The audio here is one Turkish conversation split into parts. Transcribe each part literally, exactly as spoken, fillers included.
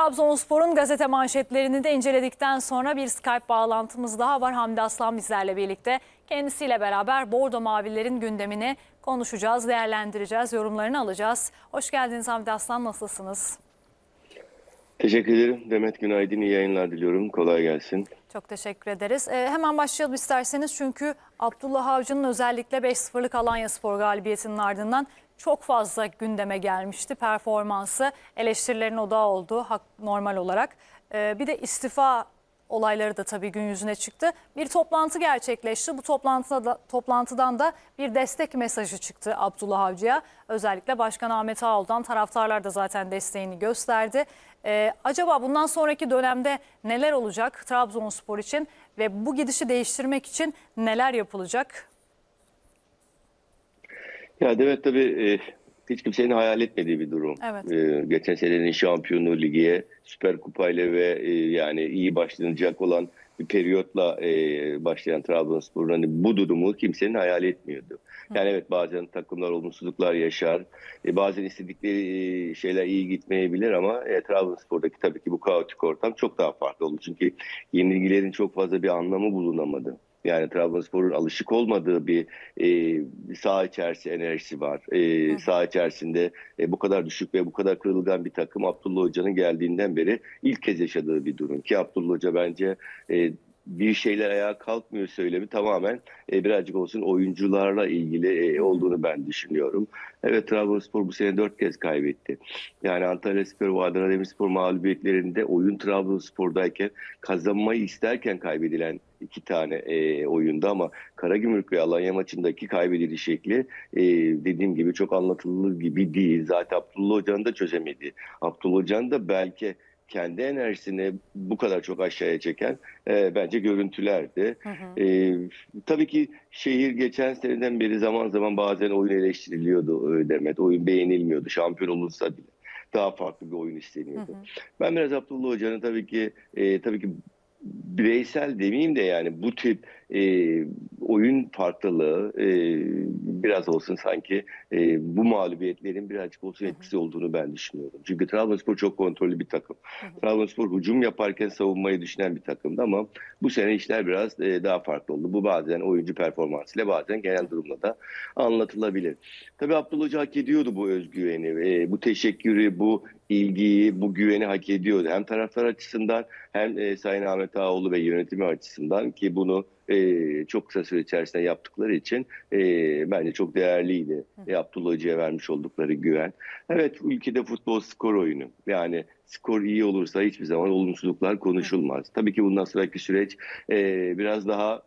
Trabzonspor'un gazete manşetlerini de inceledikten sonra bir Skype bağlantımız daha var. Hamdi Aslan bizlerle birlikte. Kendisiyle beraber Bordo Mavilerin gündemini konuşacağız, değerlendireceğiz, yorumlarını alacağız. Hoş geldiniz Hamdi Aslan, nasılsınız? Teşekkür ederim. Demet, günaydın, iyi yayınlar diliyorum. Kolay gelsin. Çok teşekkür ederiz. Ee, hemen başlayalım isterseniz çünkü Abdullah Avcı'nın özellikle beş sıfırlık Alanyaspor galibiyetinin ardından çok fazla gündeme gelmişti. Performansı eleştirilerin odağı oldu normal olarak. Ee, bir de istifa olayları da tabii gün yüzüne çıktı. Bir toplantı gerçekleşti. Bu toplantıda da, toplantıdan da bir destek mesajı çıktı Abdullah Avcı'ya. Özellikle Başkan Ahmet Ağol'dan taraftarlar da zaten desteğini gösterdi. Ee, acaba bundan sonraki dönemde neler olacak Trabzonspor için ve bu gidişi değiştirmek için neler yapılacak? Ya Demet, tabii e, hiç kimsenin hayal etmediği bir durum. Evet. E, geçen senenin şampiyonluğu ligiye Süper Kupayla ve e, yani iyi başlanacak olan bir periyotla e, başlayan Trabzonspor'un hani bu durumu kimsenin hayal etmiyordu. Yani evet, bazen takımlar olumsuzluklar yaşar. E, bazen istedikleri şeyler iyi gitmeyebilir ama e, Trabzonspor'daki tabii ki bu kaotik ortam çok daha farklı oldu. Çünkü yenilgilerin çok fazla bir anlamı bulunamadı. Yani Trabzonspor'un alışık olmadığı bir e, saha içerisi enerjisi var. E, saha içerisinde e, bu kadar düşük ve bu kadar kırılgan bir takım Abdullah Hoca'nın geldiğinden beri ilk kez yaşadığı bir durum. Ki Abdullah Hoca bence e, bir şeyler ayağa kalkmıyor söylemi tamamen e, birazcık olsun oyuncularla ilgili e, olduğunu ben düşünüyorum. Evet, Trabzonspor bu sene dört kez kaybetti. Yani Antalyaspor ve Adana Demirspor mağlubiyetlerinde oyun Trabzonspor'dayken kazanmayı isterken kaybedilen iki tane e, oyunda ama Karagümrük ve Alanya maçındaki kaybediliş şekli e, dediğim gibi çok anlatılır gibi değil. Zaten Abdullah Hoca'nın da çözemedi. Abdullah Hoca'nın da belki kendi enerjisini bu kadar çok aşağıya çeken e, bence görüntülerdi. Hı hı. E, tabii ki şehir geçen seneden beri zaman zaman bazen oyun eleştiriliyordu e, Demet. Oyun beğenilmiyordu. Şampiyon olursa bile daha farklı bir oyun isteniyordu. Hı hı. Ben biraz Abdullah Hoca'nın tabii ki e, tabii ki bireysel demeyeyim de yani bu tip e, oyun farklılığı e, biraz olsun sanki e, bu mağlubiyetlerin birazcık olsun etkisi olduğunu ben düşünüyorum. Çünkü Trabzonspor çok kontrollü bir takım. Hı hı. Trabzonspor hücum yaparken savunmayı düşünen bir takımdı ama bu sene işler biraz e, daha farklı oldu. Bu bazen oyuncu performansıyla bazen genel durumla da anlatılabilir. Tabii Abdullah Hoca hak ediyordu bu özgüveni, e, bu teşekkürü, bu ilgiyi, bu güveni hak ediyordu. Hem taraftar açısından hem e, Sayın Ahmet Ağaoğlu ve yönetimi açısından ki bunu e, çok kısa süre içerisinde yaptıkları için e, bence çok değerliydi. E, Abdullah Hoca'ya vermiş oldukları güven. Evet, ülkede futbol skor oyunu. Yani skor iyi olursa hiçbir zaman olumsuzluklar konuşulmaz. Tabii ki bundan sonraki süreç e, biraz daha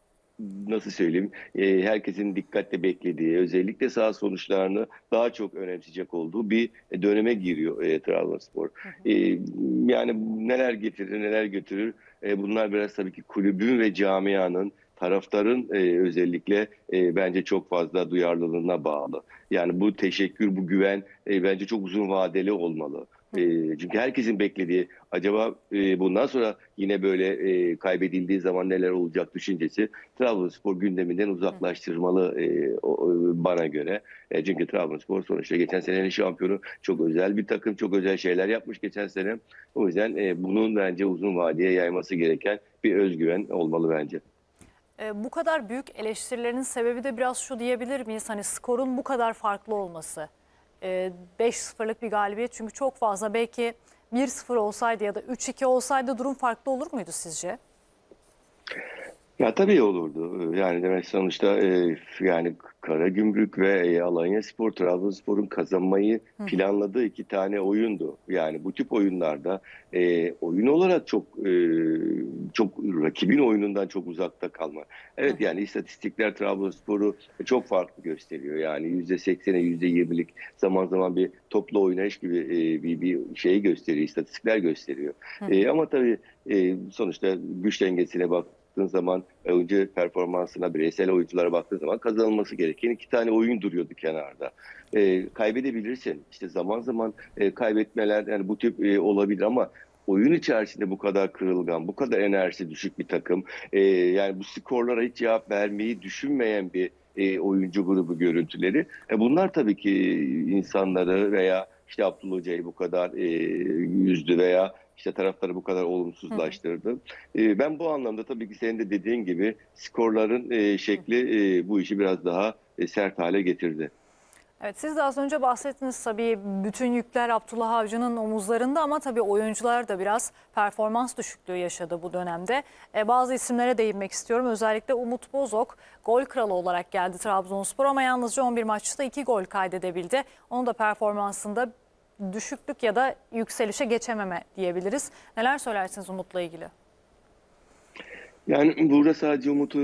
nasıl söyleyeyim, e, herkesin dikkatle beklediği, özellikle saha sonuçlarını daha çok önemseyecek olduğu bir döneme giriyor e, Trabzonspor. E, yani neler getirir, neler götürür, e, bunlar biraz tabii ki kulübün ve camianın, taraftarın e, özellikle e, bence çok fazla duyarlılığına bağlı. Yani bu teşekkür, bu güven e, bence çok uzun vadeli olmalı. E, çünkü herkesin beklediği, acaba e, bundan sonra yine böyle e, kaybedildiği zaman neler olacak düşüncesi Trabzonspor gündeminden uzaklaştırmalı e, o, bana göre. E, çünkü Trabzonspor sonuçta geçen senenin şampiyonu, çok özel bir takım, çok özel şeyler yapmış geçen sene. O yüzden e, bunun bence uzun vadeye yayması gereken bir özgüven olmalı bence. Bu kadar büyük eleştirilerin sebebi de biraz şu diyebilir miyiz? Hani skorun bu kadar farklı olması. beş sıfırlık bir galibiyet çünkü çok fazla, belki bir sıfır olsaydı ya da üç iki olsaydı durum farklı olur muydu sizce? Ya tabii olurdu. Yani demek sonuçta e, yani Karagümrük ve e, Alanyaspor, Trabzonspor'un kazanmayı planladığı iki tane oyundu. Yani bu tip oyunlarda e, oyun olarak çok e, çok rakibin oyunundan çok uzakta kalma. Evet, yani istatistikler Trabzonspor'u çok farklı gösteriyor. Yani yüzde seksene yüzde yirmilik zaman zaman bir toplu oynayış gibi e, bir, bir şey gösteriyor, istatistikler gösteriyor. E, ama tabii e, sonuçta güç dengesine bak baktığın zaman, oyuncu performansına, bireysel oyunculara baktığın zaman kazanılması gereken iki tane oyun duruyordu kenarda. E, kaybedebilirsin. İşte zaman zaman e, kaybetmeler yani bu tip e, olabilir ama oyun içerisinde bu kadar kırılgan, bu kadar enerjisi düşük bir takım, e, yani bu skorlara hiç cevap vermeyi düşünmeyen bir e, oyuncu grubu görüntüleri. E, bunlar tabii ki insanları veya işte Abdullah Hoca'yı bu kadar e, üzdü veya işte taraftarı bu kadar Hı hı. olumsuzlaştırdı. E, ben bu anlamda tabii ki senin de dediğin gibi skorların e, şekli e, bu işi biraz daha e, sert hale getirdi. Evet, siz de az önce bahsettiniz, tabii bütün yükler Abdullah Avcı'nın omuzlarında ama tabii oyuncular da biraz performans düşüklüğü yaşadı bu dönemde. E, bazı isimlere değinmek istiyorum. Özellikle Umut Bozok gol kralı olarak geldi Trabzonspor ama yalnızca on bir maçta iki gol kaydedebildi. Onun da performansında düşüklük ya da yükselişe geçememe diyebiliriz. Neler söylersiniz Umut'la ilgili? Yani burada sadece Umut'u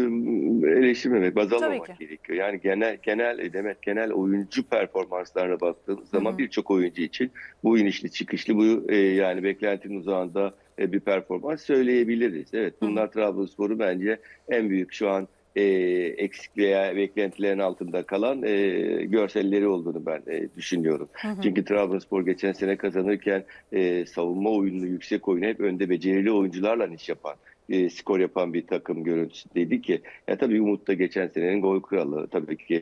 e, eleştirmemek, baz Tabii almamak ki. gerekiyor. Yani genel genel e, Demet genel oyuncu performanslarına baktığımız Hı zaman hı. birçok oyuncu için bu inişli çıkışlı bu e, yani beklentinin uzağında e, bir performans söyleyebiliriz. Evet, Hı hı. bunlar Trabzonspor'u bence en büyük şu an e, eksik veya beklentilerin altında kalan e, görselleri olduğunu ben e, düşünüyorum. Hı hı. Çünkü Trabzonspor geçen sene kazanırken e, savunma oyununu, yüksek oyunu hep önde becerili oyuncularla iş yapan e, skor yapan bir takım görüntüsündeydi ki. Ya tabii Umut da geçen senenin gol kralı. Tabii ki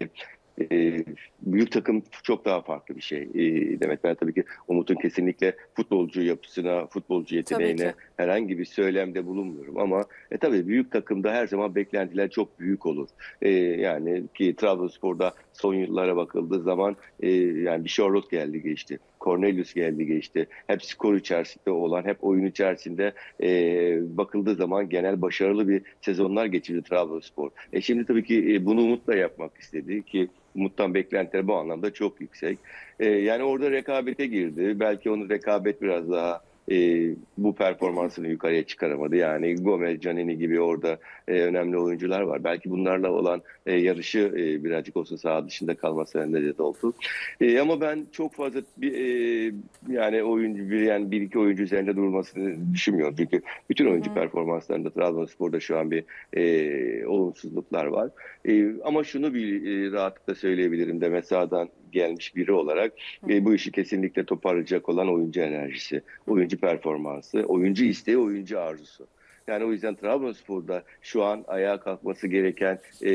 e, büyük takım çok daha farklı bir şey. E, demek ben tabii ki Umut'un kesinlikle futbolcu yapısına, futbolcu Tabii yeteneğine ki. herhangi bir söylemde bulunmuyorum. Ama e, tabii büyük takımda her zaman beklentiler çok büyük olur. E, yani ki Trabzonspor'da son yıllara bakıldığı zaman e, yani bir Charlotte geldi geçti. Cornelius geldi geçti. Hep skor içerisinde olan, hep oyun içerisinde e, bakıldığı zaman genel başarılı bir sezonlar geçirdi Trabzonspor. E şimdi tabii ki e, bunu Umut'la yapmak istedi ki Umut'tan beklentiler bu anlamda çok yüksek. E, yani orada rekabete girdi. Belki onu rekabet biraz daha e, bu performansını yukarıya çıkaramadı. Yani Gomez, Canini gibi orada e, önemli oyuncular var. Belki bunlarla olan e, yarışı e, birazcık olsa saha dışında kalması neden oldu. E, ama ben çok fazla bir, e, yani oyuncu bir yani bir iki oyuncu üzerinde durmasını düşünmüyorum. Çünkü bütün Hı oyuncu hı. performanslarında Trabzonspor'da şu an bir e, olumsuzluklar var. E, ama şunu bir e, rahatlıkla söyleyebilirim Demet Sağ'dan gelmiş biri olarak Hı e, hı. bu işi kesinlikle toparlayacak olan oyuncu enerjisi, oyuncu performansı, oyuncu isteği, oyuncu arzusu. Yani o yüzden Trabzonspor'da şu an ayağa kalkması gereken e,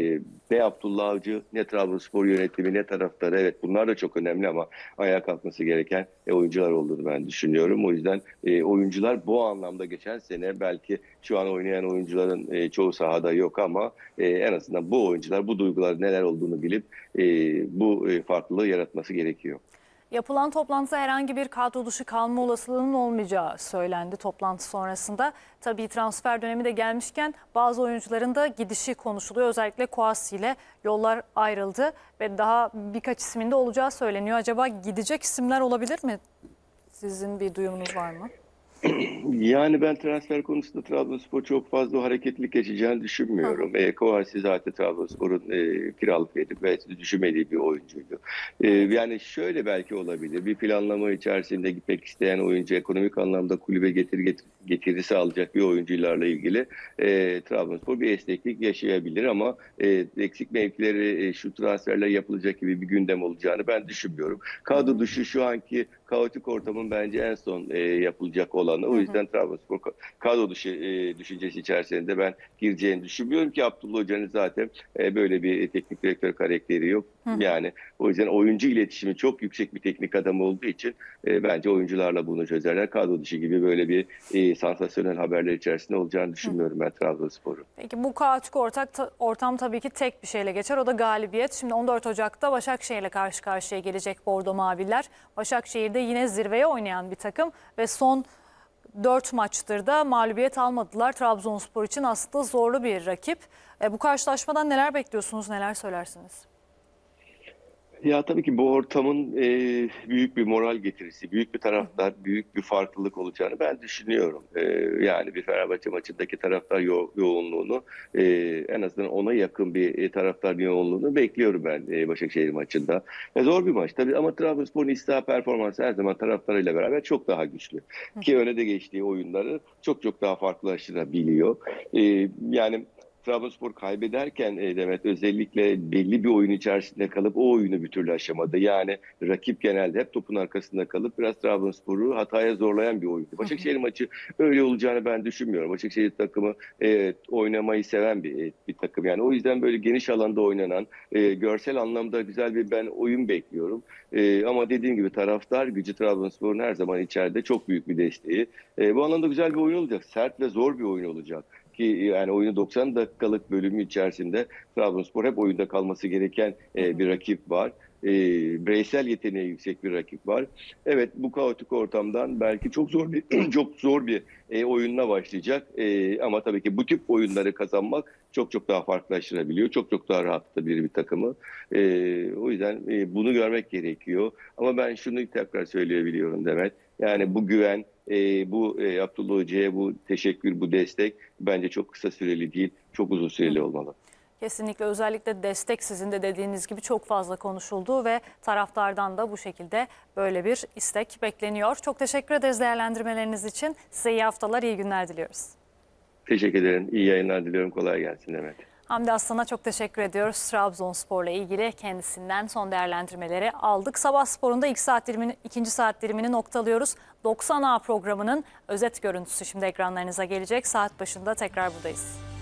ne Abdullah Avcı, ne Trabzonspor yönetimi, ne taraftarı. Evet, bunlar da çok önemli ama ayağa kalkması gereken e, oyuncular olduğunu ben düşünüyorum. O yüzden e, oyuncular bu anlamda geçen sene belki şu an oynayan oyuncuların e, çoğu sahada yok ama e, en azından bu oyuncular bu duygular neler olduğunu bilip e, bu e, farklılığı yaratması gerekiyor. Yapılan toplantıda herhangi bir kadro dışı kalma olasılığının olmayacağı söylendi toplantı sonrasında. Tabii transfer dönemi de gelmişken bazı oyuncuların da gidişi konuşuluyor. Özellikle Kouassi ile yollar ayrıldı ve daha birkaç ismin de olacağı söyleniyor. Acaba gidecek isimler olabilir mi? Sizin bir duyumunuz var mı? Yani ben transfer konusunda Trabzonspor çok fazla hareketlilik geçeceğini Hı hı. düşünmüyorum. E, Kouassi zaten Trabzonspor'un e, kiralık edip ve düşünmediği bir oyuncuydu. E, Evet. yani şöyle belki olabilir. Bir planlama içerisinde gitmek isteyen oyuncu ekonomik anlamda kulübe getir, getir, getirisi alacak bir oyuncularla ilgili e, Trabzonspor bir esneklik yaşayabilir ama e, eksik mevkileri e, şu transferler yapılacak gibi bir gündem olacağını ben düşünmüyorum. Hı Kadro hı. dışı şu anki kaotik ortamın bence en son e, yapılacak olanı. Hı O hı. yüzden Trabzonspor kadro dışı e, düşüncesi içerisinde ben gireceğini düşünmüyorum ki Abdullah Hoca'nın zaten e, böyle bir teknik direktör karakteri yok. Hı hı. Yani o yüzden oyuncu iletişimi çok yüksek bir teknik adam olduğu için e, bence oyuncularla bunu çözerler. Kadro dışı gibi böyle bir e, sansasyonel haberler içerisinde olacağını Hı hı. düşünmüyorum ben Trabzonspor'un. Peki bu kaotik ortak ta- ortam tabii ki tek bir şeyle geçer. O da galibiyet. Şimdi on dört Ocak'ta Başakşehir'le karşı karşıya gelecek Bordo Maviler. Başakşehir'de yine zirveye oynayan bir takım ve son dört maçtır da mağlubiyet almadılar. Trabzonspor için aslında zorlu bir rakip. E, bu karşılaşmadan neler bekliyorsunuz, neler söylersiniz? Ya tabii ki bu ortamın e, büyük bir moral getirisi, büyük bir taraftar, büyük bir farklılık olacağını ben düşünüyorum. E, yani bir Fenerbahçe maçındaki taraftar yo- yoğunluğunu e, en azından ona yakın bir e, taraftar yoğunluğunu bekliyorum ben e, Başakşehir maçında. E, zor bir maç tabii ama Trabzonspor'un istiha performansı her zaman taraftarıyla beraber çok daha güçlü. Ki öne de geçtiği oyunları çok çok daha farklılaştırabiliyor. E, yani Trabzonspor kaybederken e, Demet özellikle belli bir oyun içerisinde kalıp o oyunu bir türlü aşamadı. Yani rakip genelde hep topun arkasında kalıp biraz Trabzonspor'u hataya zorlayan bir oyundu. Başakşehir maçı öyle olacağını ben düşünmüyorum. Başakşehir takımı evet, oynamayı seven bir, bir takım. Yani o yüzden böyle geniş alanda oynanan, e, görsel anlamda güzel bir ben oyun bekliyorum. E, ama dediğim gibi taraftar gücü Trabzonspor'un her zaman içeride çok büyük bir desteği. E, bu anlamda güzel bir oyun olacak. Sert ve zor bir oyun olacak. Ki yani oyunu doksan dakikalık bölümü içerisinde Trabzonspor hep oyunda kalması gereken e, bir rakip var. E, bireysel yeteneği yüksek bir rakip var. Evet, bu kaotik ortamdan belki çok zor bir çok zor bir e, oyunla başlayacak. E, ama tabii ki bu tip oyunları kazanmak çok çok daha farklılaştırabiliyor. Çok çok daha rahatlatabilir bir takımı. E, o yüzden e, bunu görmek gerekiyor. Ama ben şunu tekrar söyleyebiliyorum Demet. Yani bu güven, e, bu e, Abdullah Hoca'ya bu teşekkür, bu destek bence çok kısa süreli değil, çok uzun süreli olmalı. Kesinlikle, özellikle destek sizin de dediğiniz gibi çok fazla konuşuldu ve taraftardan da bu şekilde böyle bir istek bekleniyor. Çok teşekkür ederiz değerlendirmeleriniz için. Size iyi haftalar, iyi günler diliyoruz. Teşekkür ederim. İyi yayınlar diliyorum. Kolay gelsin Demet. Hamdi Aslan'a çok teşekkür ediyoruz. Trabzonspor'la ilgili kendisinden son değerlendirmeleri aldık. Sabah sporunda ilk saat dilimini, ikinci saat dilimini noktalıyoruz. doksan A programının özet görüntüsü şimdi ekranlarınıza gelecek. Saat başında tekrar buradayız.